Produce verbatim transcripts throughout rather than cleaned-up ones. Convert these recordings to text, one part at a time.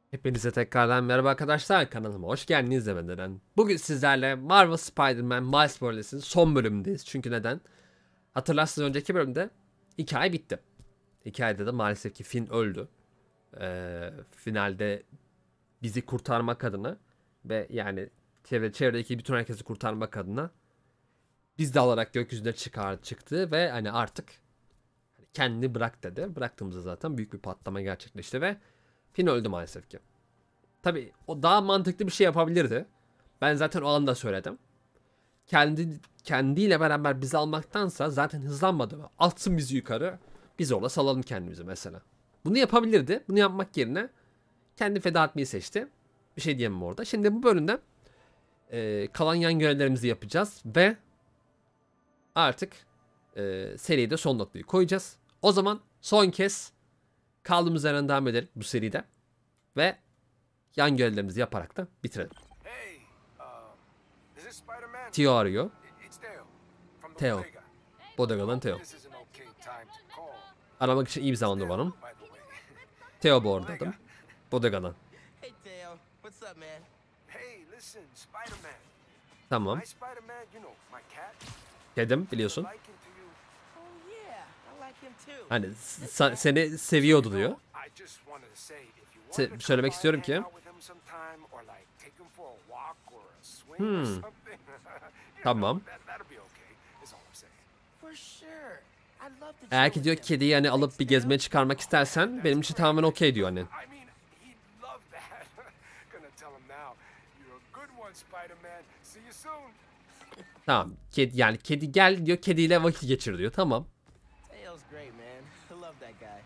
Hepinize tekrardan merhaba arkadaşlar, kanalıma hoş geldiniz demeden. Bugün sizlerle Marvel Spider-Man Miles Morales'in son bölümündeyiz. Çünkü neden? Hatırlarsınız, önceki bölümde hikaye bitti. Hikayede de maalesef ki Finn öldü. Ee, finalde bizi kurtarmak adına ve yani çevre, çevredeki bütün herkesi kurtarmak adına biz de alarak gökyüzüne çıkar çıktı ve hani artık kendini bırak dedi. Bıraktığımızda zaten büyük bir patlama gerçekleşti ve Finn öldü maalesef ki. Tabii o daha mantıklı bir şey yapabilirdi. Ben zaten o anda söyledim. Kendi kendiyle beraber bizi almaktansa zaten hızlanmadı mı? Atsın bizi yukarı. Biz orada salalım kendimizi mesela. Bunu yapabilirdi. Bunu yapmak yerine kendi feda etmeyi seçti. Bir şey diyemem orada. Şimdi bu bölümde e, kalan yan görevlerimizi yapacağız ve artık e, seride son noktayı koyacağız. O zaman son kez kaldığımız yerden devam edelim bu seride ve yan görevlerimizi yaparak da bitirelim. Hey, uh, is this Spider-Man? Tio arıyor. I- It's Theo from the Theo. Bodega. Bodegadan Theo. This is an okay time to call. Aramak için iyi bir zamandır varım. By the way. Theo bu arada adım. Bodegadan. Hey Theo, what's up, man? Hey, listen, Spider-Man. Tamam. My Spider-Man, you know, my cat. Dedim, biliyorsun. Like him to you. Oh yeah, I like him too. Hani s- seni seviyordu diyor. I just wanted to say, if you Se- want to söylemek come by istiyorum and ki- hang out with him sometime, or like take him for a walk or a swing or Hmm. something, you Tamam. know, that, that'll be okay, is all I'm saying. For sure. I'd love to Eğer chill ki diyor with him. kediyi hani alıp bir gezmeye çıkarmak istersen benim için tamamen okey diyor annen. I mean, he'd love that. Gonna tell him now. You're a good one, Spider-Man. See you soon. Tamam. Kedi, yani kedi gel diyor, kediyle vakit geçir diyor. Tamam. Theo's great, man. I love that guy.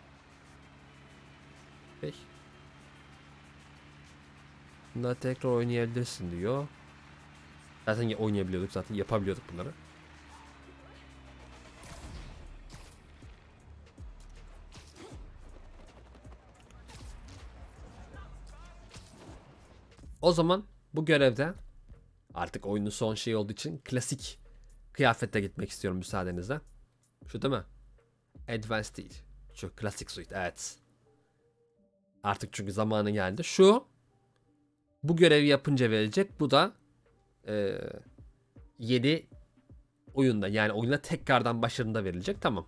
Peki. Bunda tekrar oynayabilirsin diyor. Zaten oynayabiliyorduk, zaten yapabiliyorduk bunları. O zaman bu görevde artık oyunun son şeyi olduğu için klasik kıyafette gitmek istiyorum müsaadenizle. Şu değil mi? Advanced değil. Şu klasik suit, evet. Artık çünkü zamanı geldi. Şu bu görevi yapınca verecek. Bu da e, yedi oyunda, yani oyuna tekrardan başlarında verilecek. Tamam.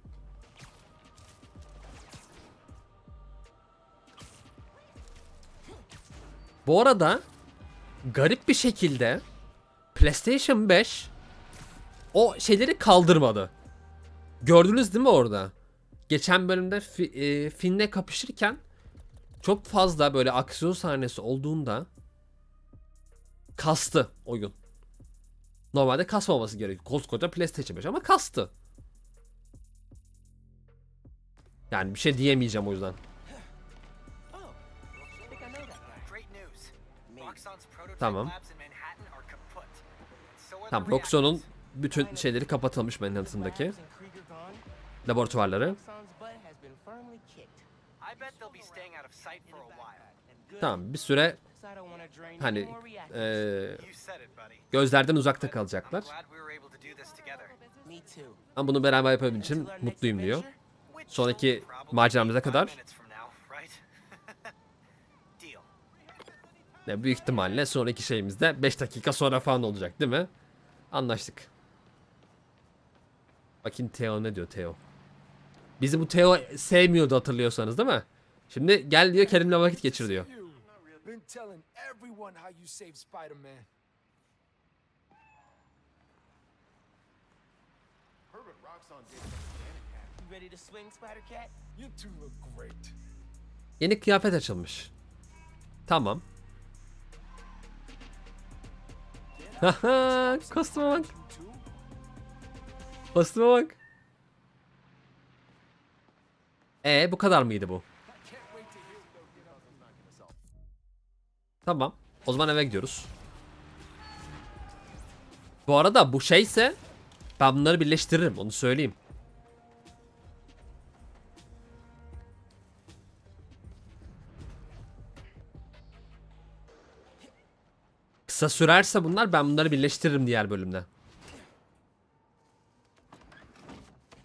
Bu arada garip bir şekilde PlayStation beş o şeyleri kaldırmadı. Gördünüz değil mi orada? Geçen bölümde fi, e, Finn'le kapışırken çok fazla böyle aksiyon sahnesi olduğunda kastı oyun. Normalde kasmaması gerekiyor. Koskoca PlayStation beş ama kastı. Yani bir şey diyemeyeceğim o yüzden. Oh, I think I know that guy. Great news. Roxxon's prototype Tamam. labs in Manhattan are kaput. So are the Tamam, Roxxon'un reactors. bütün şeyleri kapatılmış Manhattan'daki Labs and Krieger gone. laboratuvarları. Roxxon's butt has been firmly kicked. I bet they'll be staying out of sight for a while. And good, Tamam, bir süre 'cause I don't wanna drain hani any more reactors. eee, You said it, buddy. gözlerden uzakta I'm kalacaklar. glad we were able to do this together. Me too. Ama bunu beraber yapabildiğim için Until our next mutluyum diyor. adventure, Which Sonraki will probably maceramıza be five kadar minutes from now, right? Deal. ya büyük ihtimalle sonraki şeyimizde beş dakika sonra falan olacak değil mi? Anlaştık. Bakayım Theo ne diyor Theo. Bizi bu Theo sevmiyordu, hatırlıyorsanız değil mi? Şimdi gel diyor, Kerim'le vakit geçir diyor. You. Been telling everyone how you saved Spider-Man. You ready to swing, Spider-Cat? You two look great. Yeni kıyafet açılmış. Tamam. Haha, kostüme bak. You too? Kostüme bak. E bu kadar mıydı bu? Tamam. O zaman eve gidiyoruz. Bu arada bu şeyse ben bunları birleştiririm, onu söyleyeyim. Kısa sürerse bunlar, ben bunları birleştiririm diğer bölümde.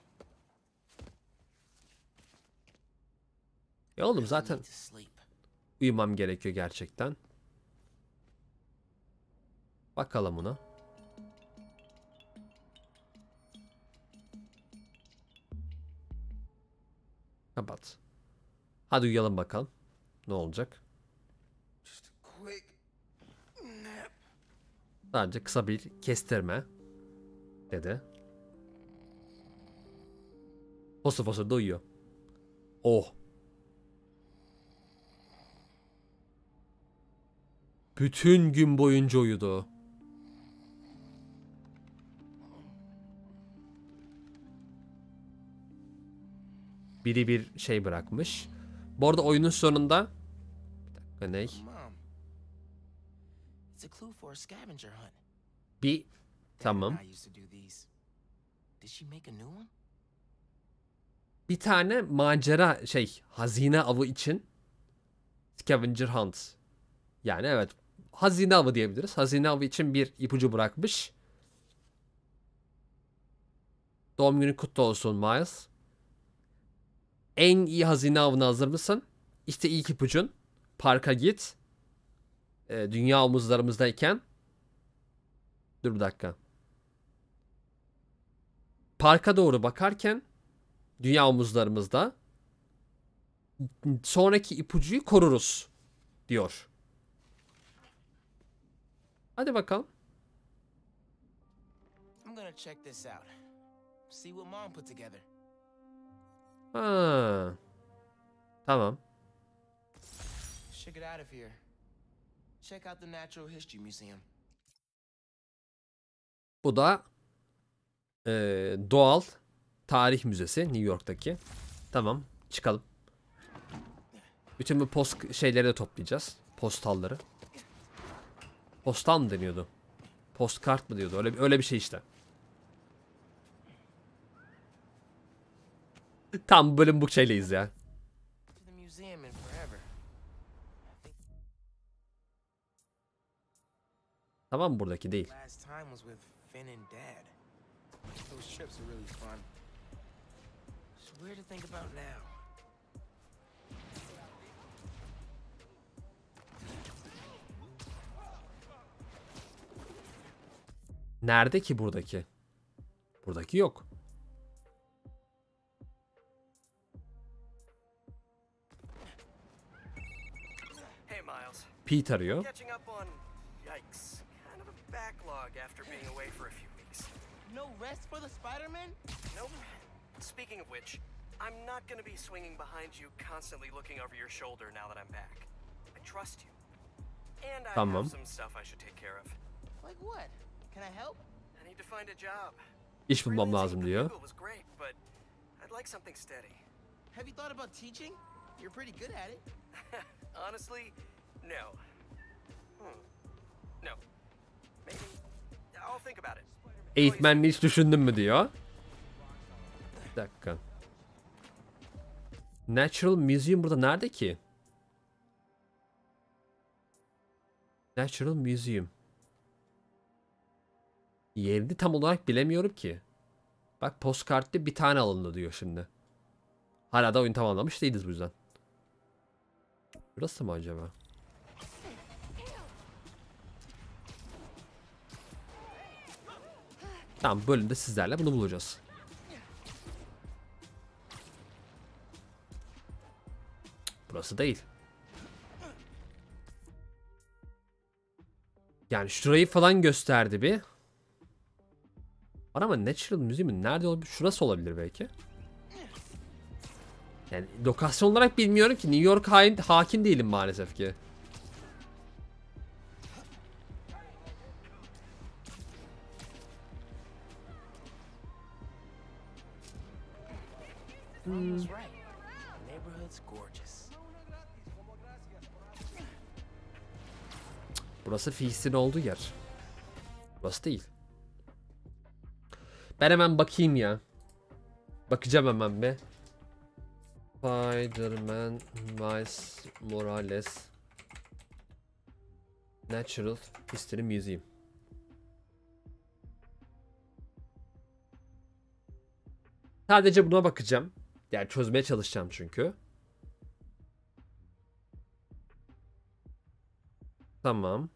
Ya oğlum zaten To sleep. Uyumam gerekiyor gerçekten. Bakalım buna. Kapat. Hadi uyuyalım bakalım. Ne olacak? Quick nap. Sadece kısa bir kestirme dedi. Fosur fosur da uyuyor. Oh. Bütün gün boyunca uyudu. Biri bir şey bırakmış. Bu arada oyunun sonunda bir dakika ne? Mom. It's a clue for a scavenger hunt. Bir Dad tamam. and I used to do these. Did she make a new one? Bir tane macera şey hazine avı için scavenger hunt. Yani evet hazine avı diyebiliriz. Hazine avı için bir ipucu bırakmış. Doğum günü kutlu olsun Miles. En iyi hazine avına hazır mısın? İşte ilk ipucun. Parka git. Ee, dünya omuzlarımızdayken. Dur bir dakika. Parka doğru bakarken dünya omuzlarımızda. Sonraki ipucuyu koruruz diyor. Hadi bakalım. I'm gonna check this out. See what Mom put together. Ha. Tamam. Should get out of here. Check out the Natural History Museum. Bu da e, Doğal Tarih Müzesi New York'taki. Tamam, çıkalım. Bütün bu post şeyleri de toplayacağız. Postalları. Postal mı deniyordu? Postkart mı diyordu? Öyle öyle bir şey işte. Tam bölüm bu şeyleyiz ya. To the museum in forever. Tamam buradaki değil. Last time was with Finn and Dad. Those trips are really fun. It's weird to think about now. Nerede ki buradaki? Buradaki yok. Hey, Miles. Pete arıyor. Catching up on, yikes, kind of a backlog after being away for a few weeks. No rest for the Spider-Man? Nope. Speaking of which, I'm not gonna be swinging behind you, constantly looking over your shoulder now that I'm back. I trust you. And I Tamam. have some stuff I should take care of. Like what? Can I help? I need to find a job. İş bulmam Freelancing lazım for diyor. Google was great, but I'd like something steady. Have you thought about teaching? You're pretty good at it. Honestly, no. Hmm. No. Maybe. I'll think about it. Eğitmenliği hiç düşündün mü diyor. Bir dakika. Natural Museum burada nerede ki? Natural Museum. Yerini tam olarak bilemiyorum ki. Bak postkartta bir tane alındı diyor şimdi. Hala da oyun tamamlamış değiliz bu yüzden. Burası mı acaba? Tamam bölümde sizlerle bunu bulacağız. Burası değil. Yani şurayı falan gösterdi bir. Var ama Natural Museum'un nerede olabilir? Şurası olabilir belki. Yani lokasyon olarak bilmiyorum ki. New York hain, hakim değilim maalesef ki. Mom was right. The neighborhood's gorgeous. Burası Feast'in olduğu yer. Burası değil. Ben hemen bakayım ya. Bakacağım hemen be. Spider-Man Miles Morales Natural History Museum. Sadece buna bakacağım. Yani çözmeye çalışacağım çünkü. Tamam.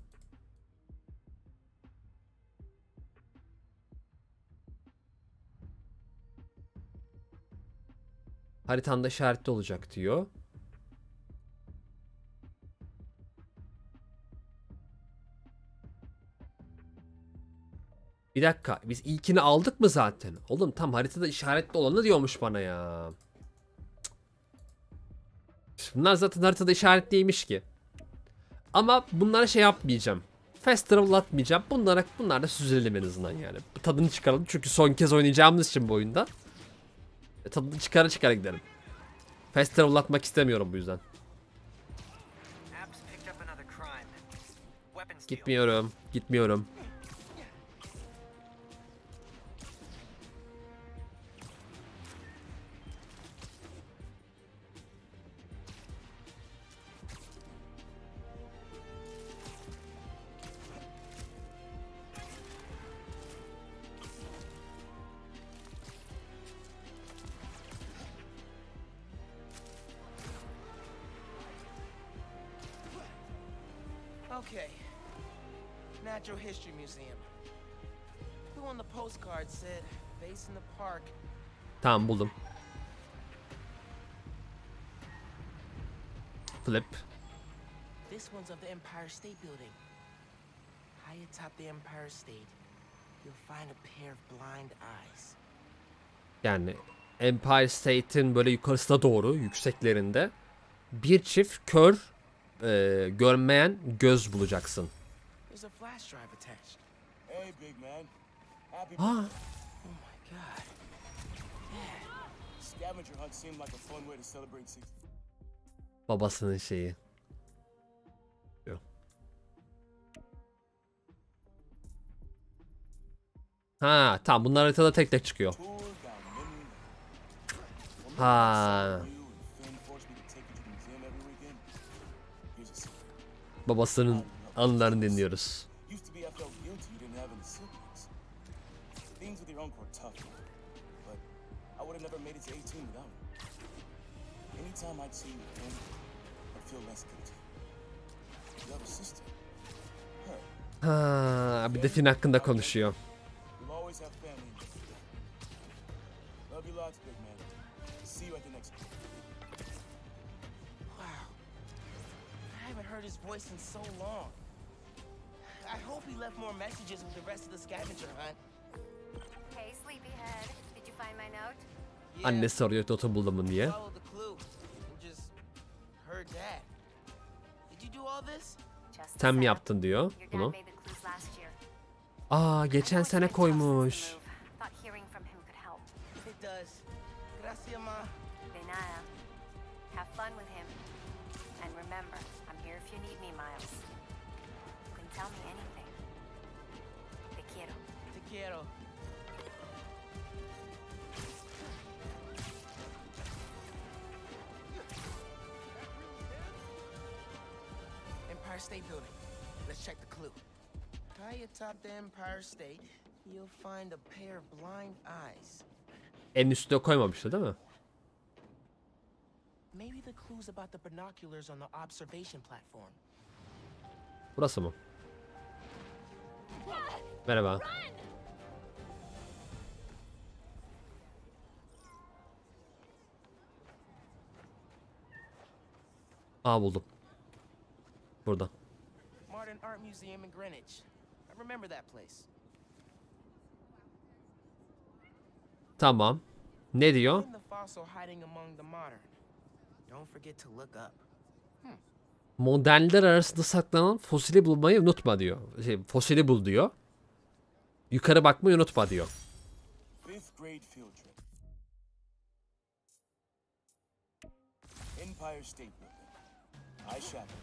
Haritanda işaretli olacak diyor. Bir dakika, biz ilkini aldık mı zaten? Oğlum tam haritada işaretli olanı diyormuş bana ya. Bunlar zaten haritada işaretliymiş ki. Ama bunlara şey yapmayacağım. Fast travel atmayacağım. Bunlara, bunlar da süzülelim en azından yani. Tadını çıkaralım çünkü son kez oynayacağımız için bu oyunda. E, tadını çıkara çıkara gidelim. Fast travel atmak istemiyorum bu yüzden. Apps picked up another crime. Weapons deal. Gitmiyorum. Gitmiyorum. Okay. Natural History Museum. Who on the postcard said base in the park? Tamam buldum. Flip. This one's of the Empire State Building. High atop the Empire State, you'll find a pair of blind eyes. Yani Empire State'in böyle yukarısına doğru yükseklerinde bir çift kör e, görmeyen göz bulacaksın. There's a flash drive attached. Hey, big man. Happy Ha, Oh my god. scavenger hunt seemed like a fun way to celebrate six. babasının şeyi. Yok. Ha, tamam bunlar haritada tek tek çıkıyor. Tour down memory lane. Well, Ha, you and Finn forced me to take you to the museum every weekend. Here's a secret. babasının anılarını dinliyoruz. Used to be I felt guilty you didn't have any siblings. Things with your uncle are tough, but I would have never made it to eighteen without him. Anytime I'd see you with him, I'd feel less guilty. You have a sister. Her. Ha, bir de Finn hakkında konuşuyor. You'll always have family in your life. Love you lots, big man. See you at the next one. Wow. I haven't heard his voice in so long. I hope he left more messages with the rest of the scavenger hunt. Hey, sleepyhead. Did you find my note? Yeah, Annesi soruyor Toto buldun mu diye. followed the clue and just heard that. Did you do all this? Just a Sen mi setup. yaptın diyor Your dad bunu. made the clues last year. Aa, geçen I know sene it's been tough since the koymuş. move. Thought hearing from him could help. It does. Gracias, ma. De nada. Have fun with him. And remember, I'm here if you need me, Miles. You can tell me anything. Te quiero. Te quiero. Empire State Building. Let's check the clue. High atop the Empire State, you'll find a pair of blind eyes. En üstüne koymamıştı değil mi? Maybe the clue's about the binoculars on the observation platform. Burası mı? Merhaba. Aa, buldum. Burada. Modern Art Museum in Greenwich. I remember that place. Tamam. Ne diyor? Find the fossil hiding among the modern. Don't forget to look up. Modernler arasında saklanan fosili bulmayı unutma diyor. Şey, fosili bul diyor. Yukarı bakmayı unutma diyor. Fifth grade field trip. Empire State Building. I shadowed.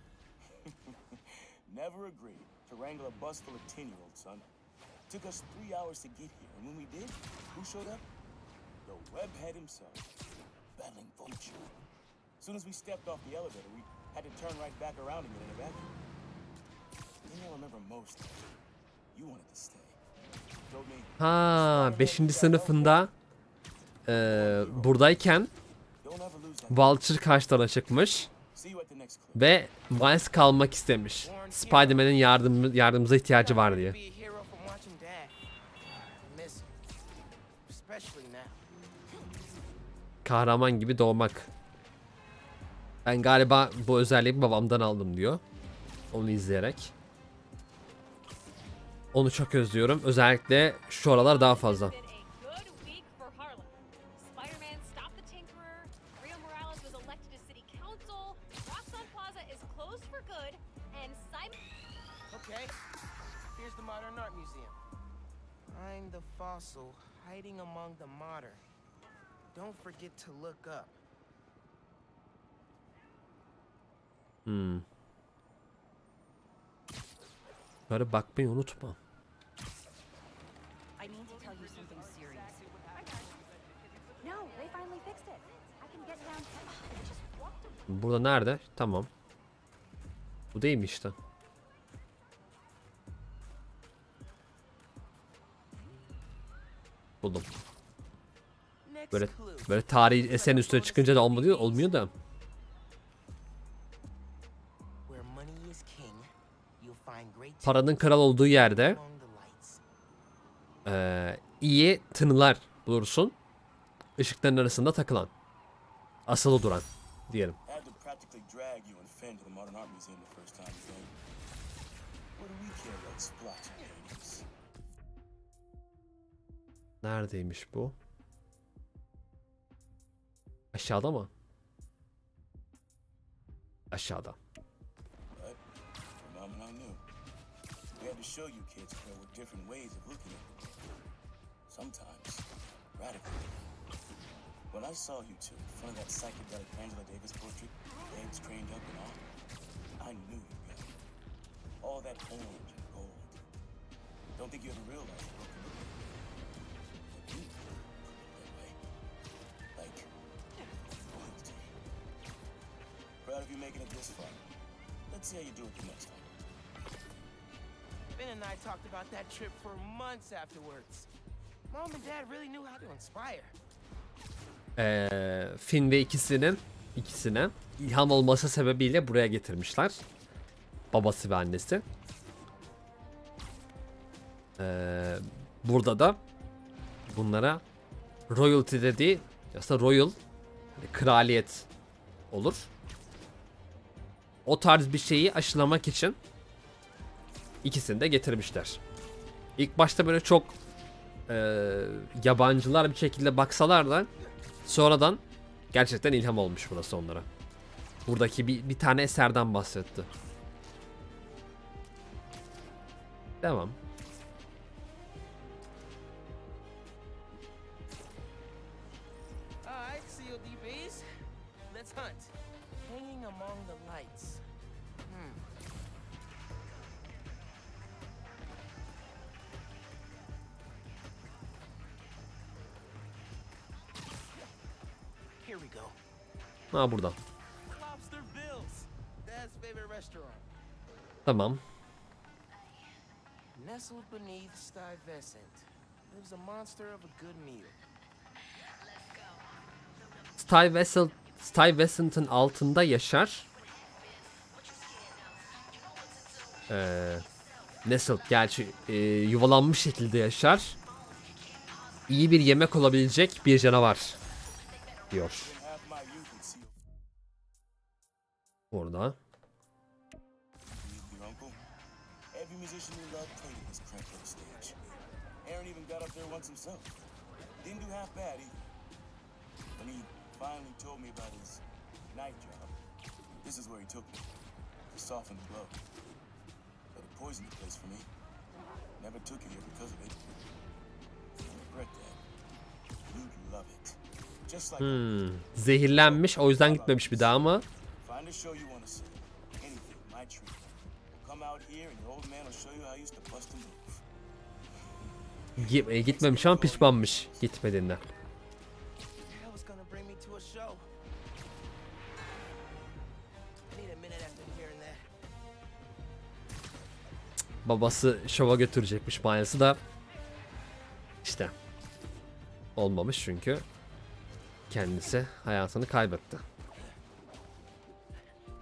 Never agreed to wrangle a bus full of ten-year-olds, son. Took us three hours to get here, and when we did, who showed up? The webhead himself, battling Vulture. As soon as we stepped off the elevator, we had to turn right back around again and evacuate. The thing I remember most, you wanted to stay. Told me, Ha, beşinci sınıfında eee, buradayken don't ever lose that. Vulture karşılarına çıkmış. See you at the next clue. Ve Miles kalmak istemiş. Spider-Man'in yardım, yardımımıza ihtiyacı var diye. Be a hero from watching Dad. I miss him. Especially now. Kahraman gibi doğmak. Ben galiba bu özelliği babamdan aldım diyor. Onu izleyerek. Onu çok özlüyorum. Özellikle şu aralar daha fazla. Been a good week for Harlem. Spider-Man stopped the Tinkerer, Rio Morales was elected to city council, Roxxon Plaza is closed for good, and Simon... Okay, here's the Modern Art Museum. Find the fossil hiding among the modern. Don't forget to look up. Hmm. Böyle bakmayı unutma. I need to tell you something serious. No, they finally fixed it. I can get downtown. I just walked away. Burada nerede? Tamam. Bu değil mi işte? Buldum. Next Böyle clue. böyle tarihi eserin üstüne çıkınca da olmuyor, olmuyor da. Where money is king, you'll find great Paranın kral olduğu yerde among the lights. eee, iyi tınılar bulursun. Işıkların arasında takılan. Asılı duran diyelim. I had to practically drag you and Finn to the Modern Art Museum the first time, Finn. What do we care about splotchy paintings? Neredeymiş bu? Aşağıda mı? Aşağıda. But phenomenon knew. We had to show you kids there were different ways of looking at the world. Sometimes radical. When I saw you two in front of that psychedelic Angela Davis portrait, legs trained up and all, I knew you got it. All that orange and gold. Don't think you ever realized what could look like. But you could look that way. Like royalty. Proud of you making it this far. Let's see how you do it the next time. Ben and I talked about that trip for months afterwards. Mom and Dad really knew how to inspire. Ee, Finn ve ikisinin ikisine ilham olması sebebiyle buraya getirmişler. Babası ve annesi. Ee, burada da bunlara royalty dediği aslında royal yani kraliyet olur. O tarz bir şeyi aşılamak için ikisini de getirmişler. İlk başta böyle çok e, yabancılar bir şekilde baksalar da sonradan gerçekten ilham olmuş burası onlara. Buradaki bir, bir tane eserden bahsetti. Devam. Alright, C O D Bs. Let's hunt. Hanging among the lights. Hmm. Here we go. Ha burada. Lobster Bill's. Dad's favorite restaurant. Tamam. Nestled beneath Stuyvesant lives a monster of a good meal. Stuyvesant, Stuyvesant'ın altında yaşar. Ee, Nestled gerçi e, yuvalanmış şekilde yaşar. İyi bir yemek olabilecek bir canavar diyor. Half my youth in C O Burada. Your uncle? Every musician you love played at this crack little stage. Aaron even got up there once himself. Didn't do half bad either. When he finally told me about his night job, this is where he took me to soften the blow. But it poisoned the place for me. Never took it here because of it. I regret that. You'd love it. Just like Hmm, zehirlenmiş o yüzden gitmemiş bir daha ama find a show you want to see. Anything, my treat. Come out here and your old man will show you how I used to bust a move. gi- e, gitmemiş ama pişmanmış gitmediğinden. That was gonna bring me to a show. I need a minute after hearing that. Babası şova götürecekmiş Miles'ı da işte olmamış çünkü kendisi hayatını kaybetti.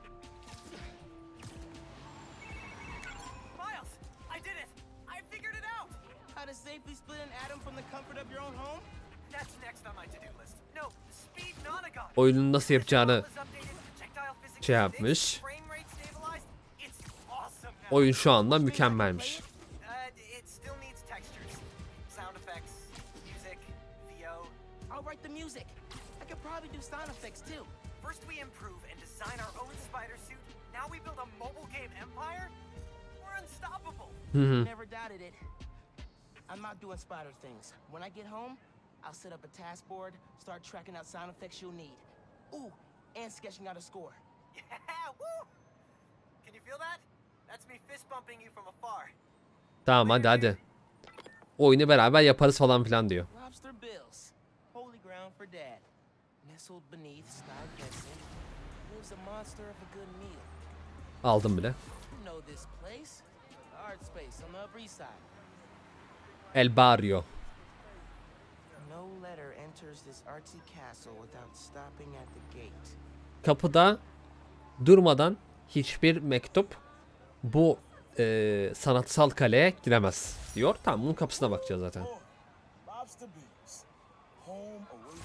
safely split an atom from the comfort of your own home? That's next on my to-do list. No, speed nonagon. Oyunun nasıl yapacağını Is updated, projectile physics şey fixed, yapmış. frame rate stabilized. It's awesome now. Oyun şu anda mükemmelmiş. Uh, it still needs textures, sound effects, music, V O. I'll write the music. I could probably do sound effects too. First we improve and design our own spider suit. Now we build a mobile game empire? We're unstoppable. Never doubted it. I'm not doing spider things. When I get home, I'll set up a task board, start tracking out sound effects you'll need. Ooh, and sketching out a score. Yeah, woo! Can you feel that? That's me fist bumping you from afar. Tamam hadi hadi. Oyunu beraber yaparız falan filan diyor. Lobster Bills, holy ground for dad. Nestled beneath sky fencing, lives a monster of a good meal. Aldım bile. You know this place, the art space on the Upper East Side. El Barrio. No letter enters this artsy castle without stopping at the gate. Kapıda durmadan hiçbir mektup bu e, sanatsal kaleye giremez diyor. Tamam, bunun kapısına bakacağız zaten. Lobster Bills. Home away.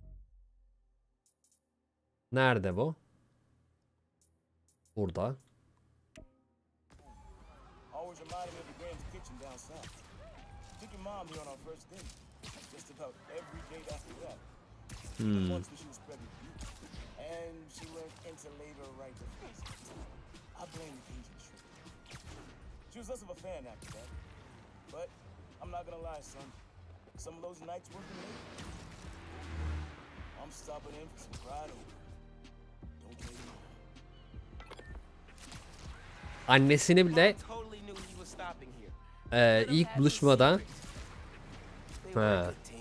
Nerede bu? Burada. Always reminded me of the Graham's kitchen down south. Took your mom here on our first date. Just about every date after that. Hmm. Once when she was pregnant with you. And she went into labor right before. I blame the Cajun shrimp. She was less of a fan after that. But I'm not gonna lie, son. Some of those nights working late, I'm stopping in for some fried okra. Don't take me. Annesini bile Totally knew he was stopping here. e, ilk buluşmada They were a Ha. good team.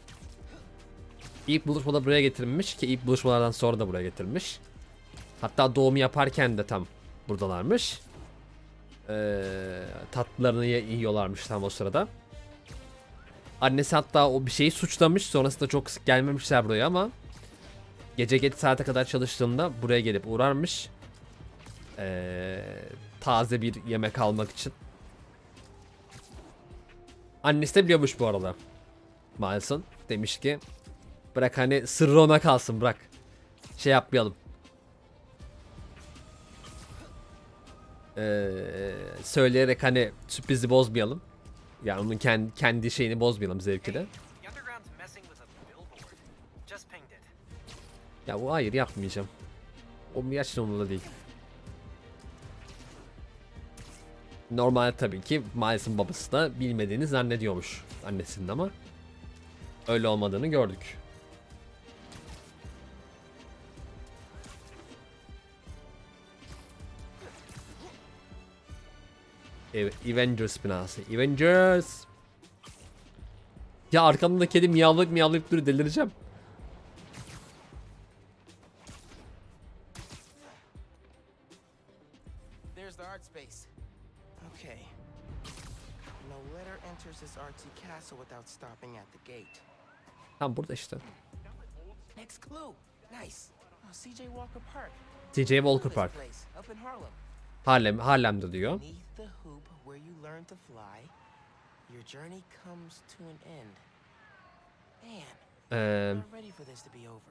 ilk buluşmada buraya getirmiş ki ilk buluşmalardan sonra da buraya getirmiş. Hatta doğum yaparken de tam buradalarmış. Ee, tatlılarını ye- yiyorlarmış tam o sırada. Annesi hatta o bir şeyi suçlamış. Sonrasında çok sık gelmemişler buraya ama gece geç saate kadar çalıştığında buraya gelip uğrarmış. Ee, taze bir yemek almak için. Annesi de biliyormuş bu arada. Miles'ın demiş ki bırak hani sırrı ona kalsın, bırak. Şey yapmayalım. Ee, söyleyerek hani sürprizi bozmayalım. Yani onun kendi, kendi şeyini bozmayalım, zevkini. The underground's messing with a billboard. Just pinged it. Ya bu hayır, yapmayacağım. O gerçekten umurumda değil. Normal tabii ki Miles'ın babası da bilmediğini zannediyormuş annesinin ama öyle olmadığını gördük. Evet, Avengers binası. Avengers. Ya arkamda kedi miyavlayıp miyavlayıp duruyor, delireceğim. There's the art space. Okay. No letter enters this artsy castle without stopping at the gate. Tam burada işte. Next clue. Nice. Oh, C J Walker Park. C J Walker This Park. place, up in Harlem. Harlem, Harlem'de diyor. Beneath the hoop where you learn to fly, your journey comes to an end. Man, Ee, I'm not ready for this to be over.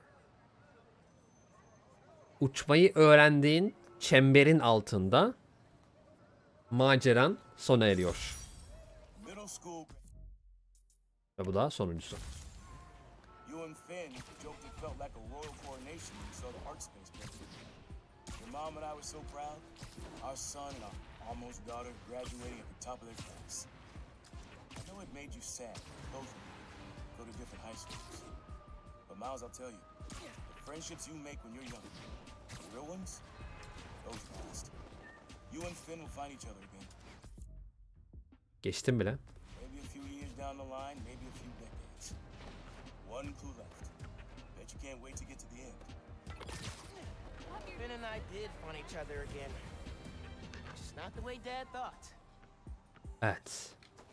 uçmayı öğrendiğin çemberin altında maceran sona eriyor. Middle school. Ve bu da sonuncusu. You and Finn joked it felt like a royal coronation when you saw the art space building. Your mom and I were so proud. Our son and our almost daughter graduating at the top of their class. I know it made you sad. Both of you go to different high schools. But Miles, I'll tell you, the friendships you make when you're young, the real ones, those last. You and Finn will find each other again. Geçtim bile. Maybe a few years down the line, maybe a few decades. One clue left. Bet you can't wait to get to the end. Finn and I did find each other again. Just not the way Dad thought. Evet.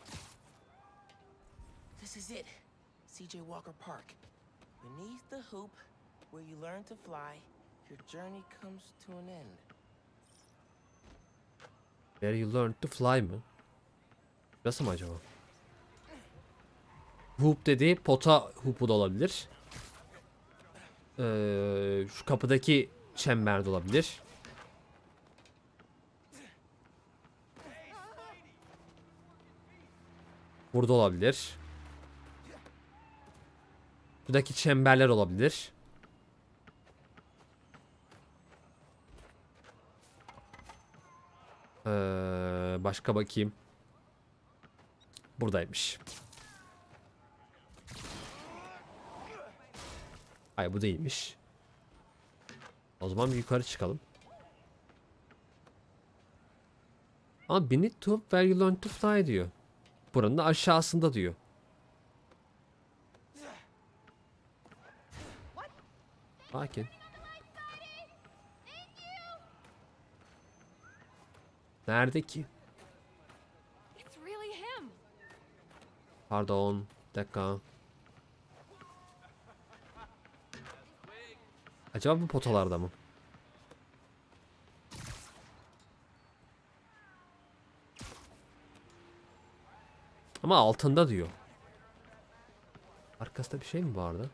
This is it. C J Walker Park. Beneath the hoop, where you learn to fly, your journey comes to an end. Where you learn to fly mı? Nasıl mı acaba? Hoop dediği pota hoopu da olabilir. Ee, şu kapıdaki çember de olabilir. Burada olabilir. Buradaki çemberler olabilir. Ee, başka bakayım. Buradaymış. Hayır bu değilmiş. O zaman bir yukarı çıkalım. Ama beneath to where you learn to fly diyor. Buranın da aşağısında diyor. Sakin. Nerede ki? It's really him. Pardon. Bir dakika. Acaba bu potalarda mı? Ama altında diyor. Arkasında bir şey mi vardı?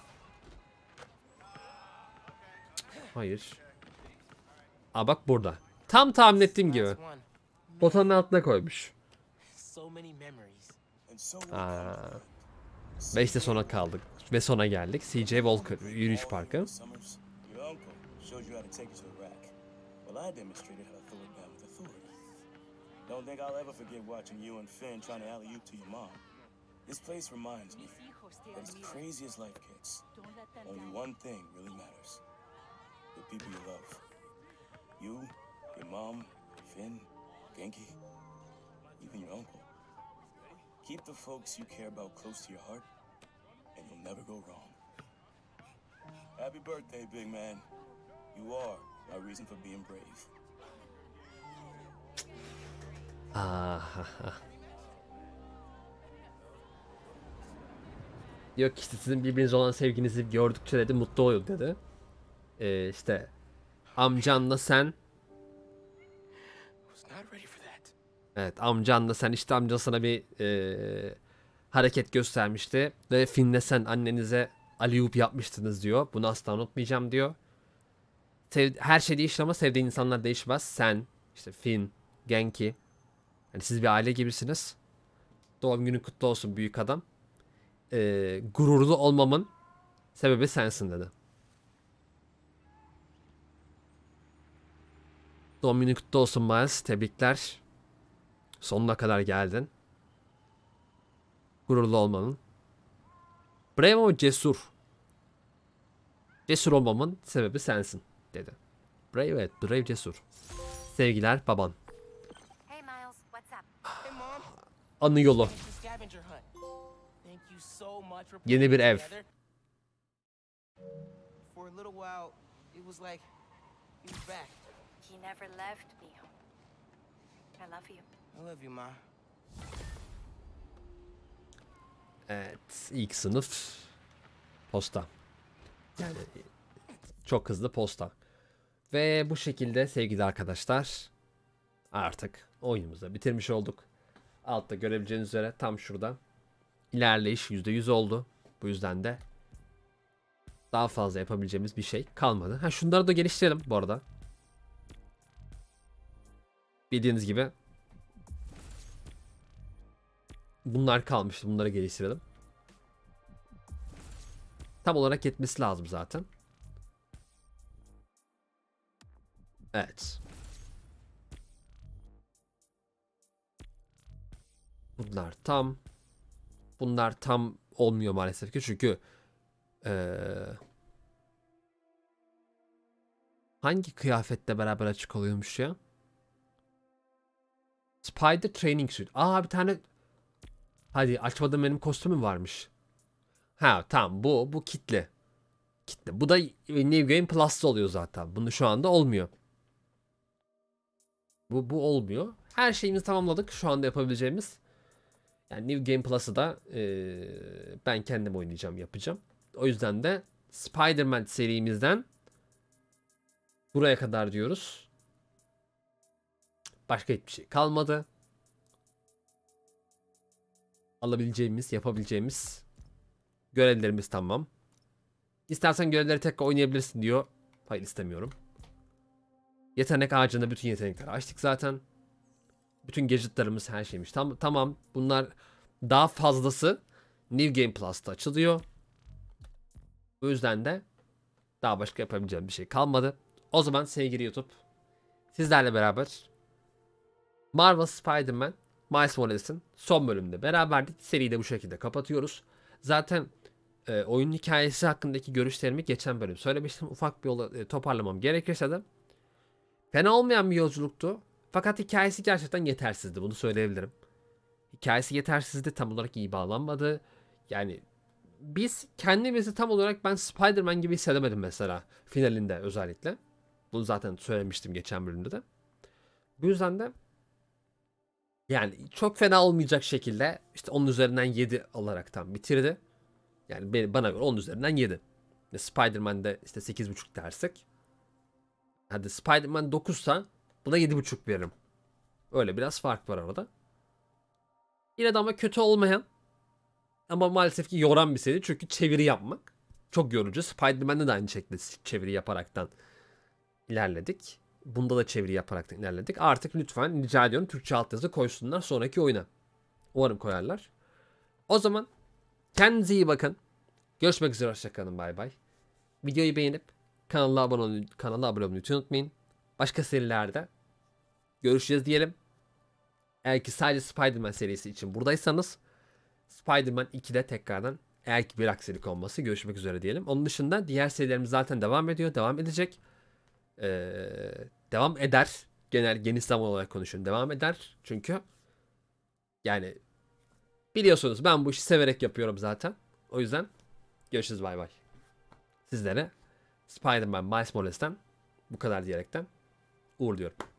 Hayır. Aa bak burada. Tam tahmin ettiğim gibi. Last one. Potanın altına koymuş. So many memories. And so Aa. Ve işte sona kaldık. Ve sona geldik. C J Walker yürüyüş parkı. Summers, your uncle showed you how to take it to Iraq. Well, I demonstrated how to throw it down with authority. Don't think I'll ever forget watching you and Finn trying to alley-oop to your mom. This place reminds me that as crazy as life gets, only one thing really matters. The people you love. You, your mom, Finn, Genki, even your uncle. Keep the folks you care about close to your heart, and you'll never go wrong. Happy birthday, big man. You are my reason for being brave. Ah. Yok işte sizin birbirinize olan sevginizi gördükçe dedi mutlu oluyor dedi. Ee, işte amcanla sen. Evet amcanla sen işte amcan sana bir e, hareket göstermişti. Ve Finn'le sen annenize alley-oop yapmıştınız diyor. Bunu asla unutmayacağım diyor. Sev, her şey değişir ama sevdiğin insanlar değişmez. Sen, işte Finn, Genki. Yani siz bir aile gibisiniz. Doğum günün kutlu olsun büyük adam. Ee, gururlu olmamın sebebi sensin dedi. Doğum günün kutlu olsun Miles. Tebrikler. Sonuna kadar geldin. Gururlu olmanın. Brave ama cesur. Cesur olmamın sebebi sensin dedi. Brave evet brave cesur. Sevgiler baban. Hey Miles, what's up? Hey, Mom. Anı yolu. Thanks for scavenger hunt. Thank you so much for Yeni putting bir it ev. together. For a little while, it was like he was back. He never left me. I love you. I love you, Ma. Evet ilk sınıf posta. Yani çok hızlı posta. Ve bu şekilde sevgili arkadaşlar artık oyunumuzu da bitirmiş olduk. Altta görebileceğiniz üzere tam şurada ilerleyiş yüzde yüz oldu. Bu yüzden de daha fazla yapabileceğimiz bir şey kalmadı. Ha şunları da geliştirelim bu arada. Bildiğiniz gibi bunlar kalmıştı. Bunları geliştirelim. Tam olarak yetmesi lazım zaten. Evet. Bunlar tam. Bunlar tam olmuyor maalesef ki çünkü ee, hangi kıyafetle beraber açık oluyormuş ya? Spider Training Suit. Aa bir tane. Hadi açmadım benim kostümüm varmış. Ha tamam bu bu kitle. Kitle. Bu da New Game Plus'ta oluyor zaten. Bunu şu anda olmuyor. Bu bu olmuyor. Her şeyimizi tamamladık şu anda yapabileceğimiz. Yani New Game Plus'ı da ee, ben kendim oynayacağım, yapacağım. O yüzden de Spider-Man serimizden buraya kadar diyoruz. Başka hiçbir şey kalmadı. alabileceğimiz, yapabileceğimiz görevlerimiz tamam. İstersen görevleri tekrar oynayabilirsin diyor. Hayır, istemiyorum. Yetenek ağacında bütün yetenekleri açtık zaten. Bütün gadgetlarımız, her şeymiş. Tam, tamam. Bunlar daha fazlası New Game Plus'ta açılıyor. Bu yüzden de daha başka yapabileceğim bir şey kalmadı. O zaman sevgili YouTube, sizlerle beraber Marvel Spider-Man Miles Morales'in son bölümünde beraberdik. Seriyi de bu şekilde kapatıyoruz. Zaten e, oyun hikayesi hakkındaki görüşlerimi geçen bölüm söylemiştim. Ufak bir yola e, toparlamam gerekirse de fena olmayan bir yolculuktu. Fakat hikayesi gerçekten yetersizdi. Bunu söyleyebilirim. Hikayesi yetersizdi. Tam olarak iyi bağlanmadı. Yani biz kendimizi tam olarak, ben Spider-Man gibi hissedemedim mesela. Finalinde özellikle. Bunu zaten söylemiştim geçen bölümde de. Bu yüzden de yani çok fena olmayacak şekilde işte onun üzerinden yedi alaraktan bitirdi. Yani beni, bana göre onun üzerinden yedi. Spider-Man'de işte sekiz buçuk dersek. Hadi Spider-Man dokuzsa buna yedi buçuk veririm. Öyle biraz fark var arada. Yine de ama kötü olmayan ama maalesef ki yoran bir seri. Çünkü çeviri yapmak çok yorucu. Spider-Man'de de aynı şekilde çeviri yaparaktan ilerledik. Bunda da çeviri yaparaktan ilerledik. Artık lütfen rica ediyorum Türkçe altyazı koysunlar sonraki oyuna. Umarım koyarlar. O zaman kendinize iyi bakın. Görüşmek üzere, hoşçakalın, bay bay. Videoyu beğenip kanala abone olmayı, kanala abone olmayı unutmayın. Başka serilerde görüşeceğiz diyelim. Eğer ki sadece Spider-Man serisi için buradaysanız Spider-Man ikide tekrardan, eğer ki bir aksilik olması, görüşmek üzere diyelim. Onun dışında diğer serilerimiz zaten devam ediyor. Devam edecek. Ee, devam eder. Genel geniş zaman olarak konuşuyorum. Devam eder. Çünkü yani biliyorsunuz ben bu işi severek yapıyorum zaten. O yüzden görüşürüz, bay bay. Sizlere Spider-Man Miles Morales'ten bu kadar diyerekten uğurluyorum.